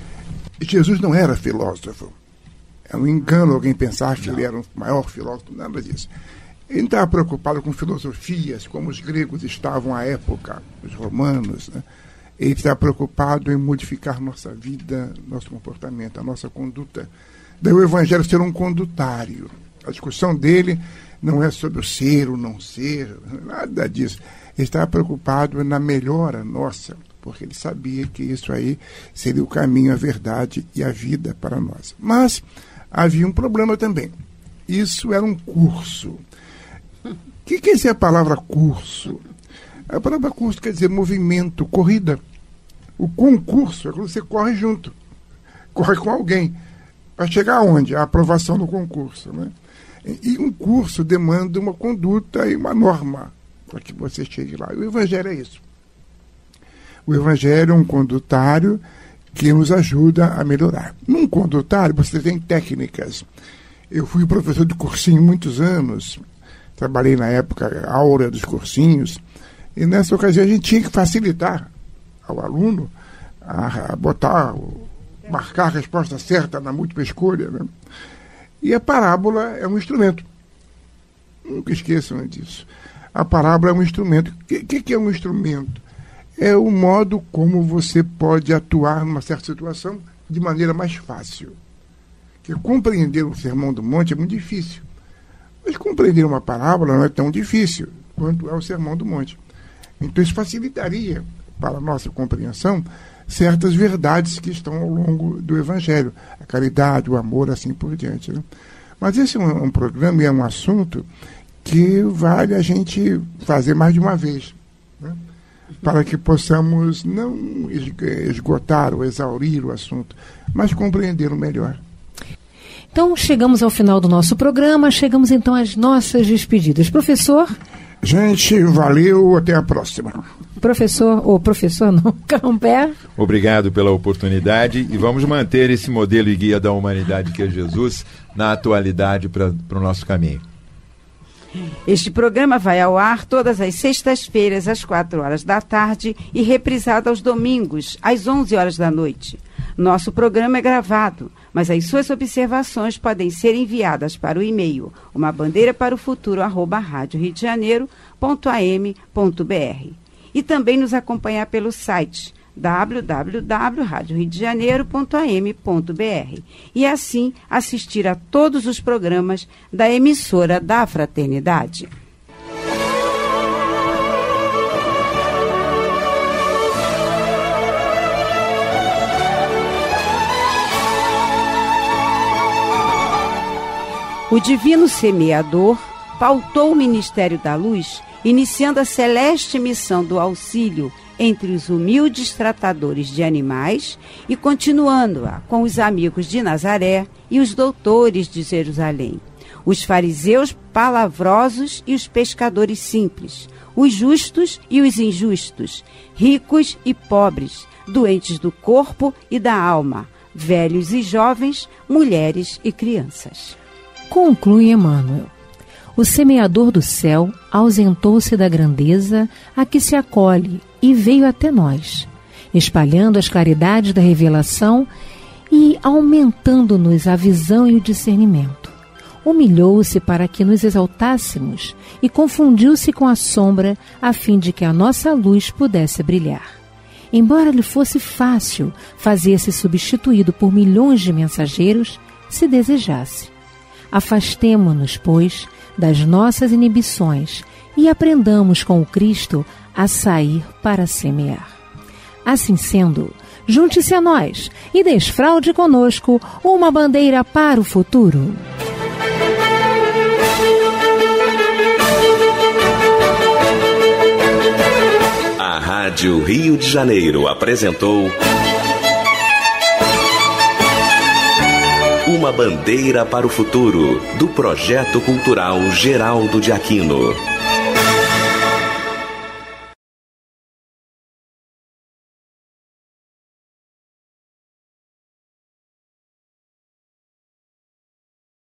Jesus não era filósofo. É um engano alguém pensar que não. Ele era o maior filósofo, nada disso. Ele não estava preocupado com filosofias, como os gregos estavam à época, os romanos, né? Ele está preocupado em modificar nossa vida, nosso comportamento, a nossa conduta. Daí o Evangelho ser um condutário. A discussão dele não é sobre o ser, o não ser, nada disso. Ele estava preocupado na melhora nossa, porque ele sabia que isso aí seria o caminho, a verdade e a vida para nós. Mas havia um problema também. Isso era um curso. O que quer dizer a palavra curso? A palavra curso quer dizer movimento, corrida. O concurso é quando você corre junto, corre com alguém, para chegar aonde? A aprovação do concurso, né? E um curso demanda uma conduta e uma norma para que você chegue lá. O Evangelho é isso. O Evangelho é um condutário que nos ajuda a melhorar. Num condutário você tem técnicas. Eu fui professor de cursinho muitos anos, trabalhei na época áurea dos cursinhos, e nessa ocasião a gente tinha que facilitar ao aluno a, a botar, marcar a resposta certa na múltipla escolha, né? E a parábola é um instrumento. Nunca esqueçam disso. A parábola é um instrumento. O que, que é um instrumento? É o modo como você pode atuar numa certa situação de maneira mais fácil. Porque compreender o Sermão do Monte é muito difícil. Mas compreender uma parábola não é tão difícil quanto é o Sermão do Monte. Então isso facilitaria para a nossa compreensão certas verdades que estão ao longo do Evangelho. A caridade, o amor, assim por diante, né? Mas esse é um, um programa e é um assunto que vale a gente fazer mais de uma vez, né? Para que possamos não esgotar ou exaurir o assunto, mas compreendê-lo melhor. Então, chegamos ao final do nosso programa, chegamos então às nossas despedidas. Professor? Gente, valeu, até a próxima. Professor, ou professor não, Campé. Obrigado pela oportunidade e vamos manter esse modelo e guia da humanidade que é Jesus na atualidade para o nosso caminho. Este programa vai ao ar todas as sextas-feiras, às quatro horas da tarde e reprisado aos domingos, às onze horas da noite. Nosso programa é gravado, mas as suas observações podem ser enviadas para o e-mail uma bandeira para o futuro arroba rádio rio de janeiro ponto a m ponto b r e também nos acompanhar pelo site w w w ponto rádio rio de janeiro ponto a m ponto b r e assim assistir a todos os programas da emissora da Fraternidade. O Divino Semeador pautou o Ministério da Luz, iniciando a celeste missão do auxílio entre os humildes tratadores de animais e continuando-a com os amigos de Nazaré e os doutores de Jerusalém, os fariseus palavrosos e os pescadores simples, os justos e os injustos, ricos e pobres, doentes do corpo e da alma, velhos e jovens, mulheres e crianças. Conclui Emmanuel. O semeador do céu ausentou-se da grandeza a que se acolhe e veio até nós, espalhando as claridades da revelação e aumentando-nos a visão e o discernimento. Humilhou-se para que nos exaltássemos e confundiu-se com a sombra a fim de que a nossa luz pudesse brilhar. Embora lhe fosse fácil fazer-se substituído por milhões de mensageiros, se desejasse. Afastemo-nos, pois, das nossas inibições e aprendamos com o Cristo a sair para semear. Assim sendo, junte-se a nós e desfraude conosco uma bandeira para o futuro. A Rádio Rio de Janeiro apresentou Uma Bandeira para o Futuro, do Projeto Cultural Geraldo de Aquino.